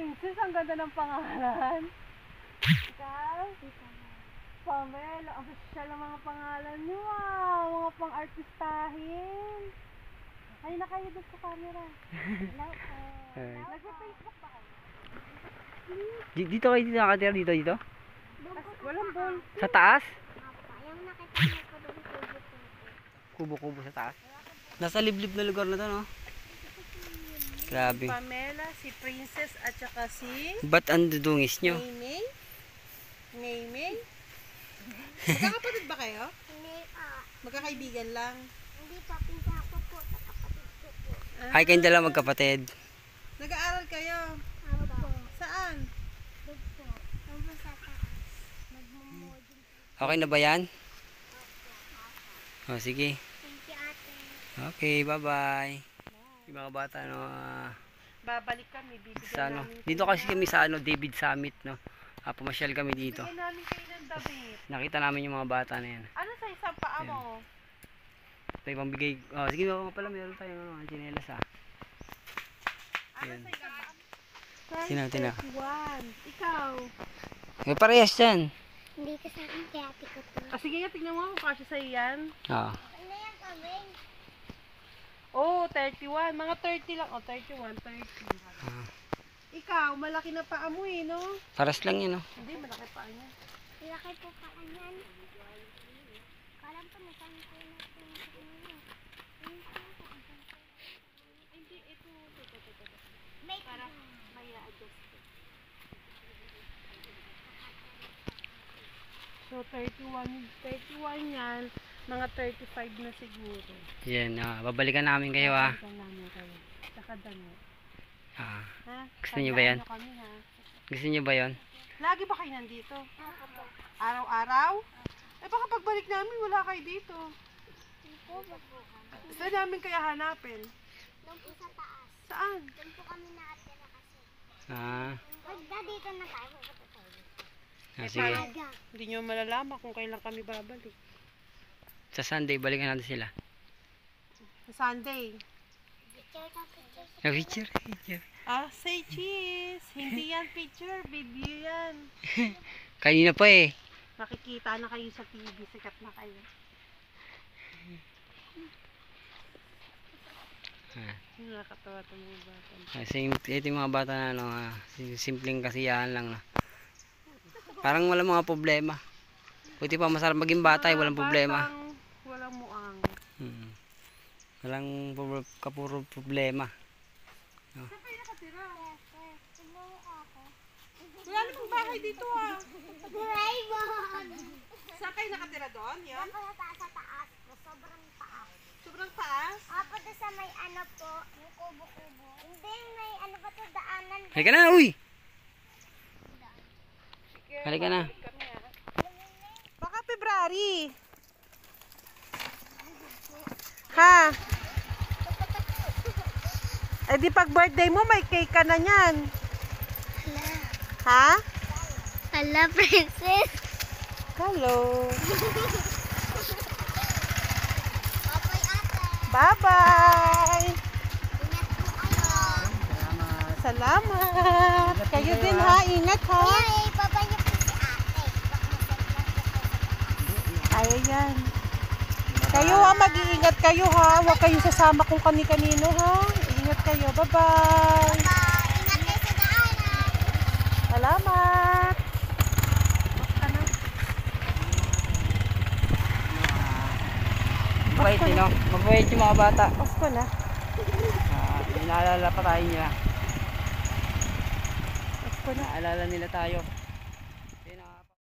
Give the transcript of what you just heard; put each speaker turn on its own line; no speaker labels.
Princess, ang ganda ng pangalan. Ikaw? Pamela, ang social ng mga pangalan niyo mga pang-artistahin. Ay, nakayo doon sa camera. Hello po. Nag-Facebook ba kayo?
Dito kayo dito nakatira dito?
Walang ball.
Sa taas?
Yung nakita mo ko doon
Kubo-kubo sa taas. Nasa liblib na lugar na to, no? Grabe.
Pamela, si Princess at saka si
Ba't ang dudungis nyo?
Maymay. Maymay. Magkakapatid ba kayo?
Hindi
Magkakaibigan lang.
Hindi pa, pinsa ko po sa kapatid ko po.
Ay, kayong dalawa magkapatid.
Nag-aaral kayo?
Ako po.
Saan?
Doon po. Doon sa taas. Nagmumodin.
Okay na ba yan? O, sige.
Thank you, ate.
Okay, bye-bye. Yung mga bata, no?
Babalik kami, bibigyan
Sa, ano,
namin.
dito kasi kami sa David Summit, no? Pumasyal kami dito.
Bibigyan namin kayo ng damit.
Nakita namin yung mga bata na yan.
Ano sa isang paa mo?
Ito yung bigay. Oh, sige mga pala, meron tayong chinelas
Ano
Yan.
sa isang paa?
Tina.
31. Ikaw?
May parehas yan.
Hindi ka sa akin, kaya ate ko to.
Sige nga, tignan mo kung kasya sa'yo yan.
Oo.
Ano yan kami?
Oh, 31. Mga 30 lang. Oh, 31, 30. Ikaw, malaki na paa mo no?
Paras lang yan, no?
Hindi, malaki paa niya.
Ilaki po pa kanyan. Kalam po, nasaan ko na po
Hindi, ito.
May
Para may adjust. So, 31 yan. Mga 35 na siguro.
Yan, babalikan namin kayo, ha?
Babalikan namin kayo. Saka dami.
Ah.
Ha?
Gusto niyo ba yan?
Tandaan niyo kami, ha?
Gusto niyo ba yon?
Lagi ba kayo nandito?
Ako.
Araw-araw? Eh baka pagbalik namin wala kayo dito.
Po ba po?
Gusto namin kaya hanapin.
Doon po sa taas.
Saan?
Doon po kami nakatira kasi.
Ah.
Pagda dito na tayo, pupunta tayo.
Sige.
Aga.
Hindi nyo malalaman kung kailan kami babalik.
Sa Sunday, balikan natin sila.
Sa Sunday.
Picture ka, picture.
Picture.
Say cheese. Hindi yan picture. Video yan.
Kanina pa eh.
Makikita na kayo sa TV. Sikat na kayo. Nakakatawa ito mga bata.
Ito yung mga bata na ano, simpleng kasiyahan lang. No? Parang walang mga problema. Buti pa masarap maging bata, walang problema.
Walang muang.
Walang kapuro problema. No?
Saan kayo nakatira?
Tignan mo ako.
Wala namang bahay dito
Raymond!
Saan kayo nakatira doon? Yan?
Ako na sa taas. Sobrang taas.
Sobrang taas?
Ako doon sa may ano po, yung kubo-kubo. Hindi, may ano ba to daanan?
Halika na, uy! Halika na.
Baka February. Ha? Eh di pag birthday mo, may cake ka na niyan. Ha?
Hala, princess.
Hello.
Opoy, ate.
Bye-bye.
Ingat po kayo.
Salamat. Kayo din ha. Ingat ha.
Kuya, ibaba niyo po si ate. Baka masarap lang po kayo sa
Ay, yan. Kayo ha, mag-iingat kayo ha. Huwag kayong sasama kung kani-kanino ha. Ingat kayo. Bye-bye.
Bye. Ingat kayo sa daanan.
Salamat.
Mabait eh, no? Mabait yung mga bata.
Pasko na.
Inaalala pa tayo nila.
Pasko na.
Naalala nila tayo.